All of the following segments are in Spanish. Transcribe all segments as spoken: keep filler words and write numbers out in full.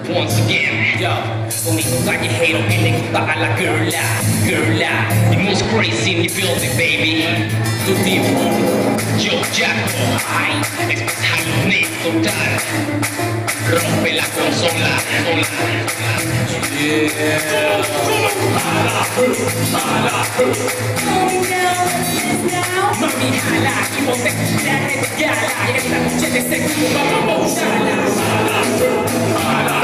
Once again, yo, bonito callejero que le gusta a la girla, girla, the most crazy in the building, baby. Tu tipo, yo Jaco, ay, especialmente total. Rompe la consola, sola, yeah. Mami, jala, y monte la regala, y esta noche de sexo vamos a usarla. Jala,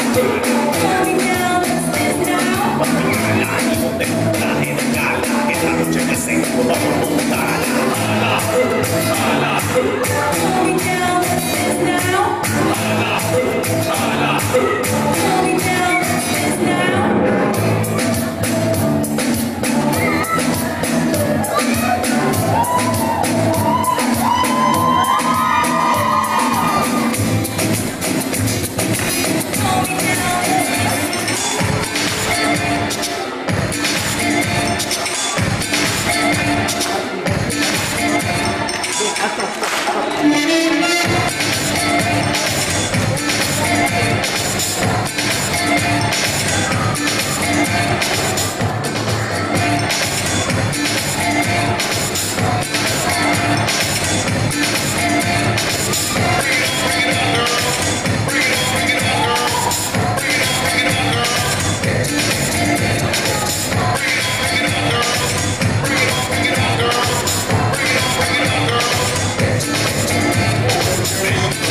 y monte la regala, esta noche de sexo vamos a usarla. Jala,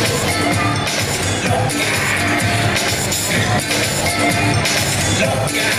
loca.